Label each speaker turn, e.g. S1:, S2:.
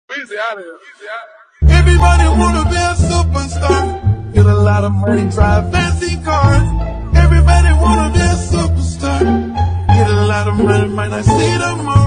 S1: Everybody wanna be a superstar. Get a lot of money, drive fancy cars. Everybody wanna be a superstar. Get a lot of money, might not see tomorrow.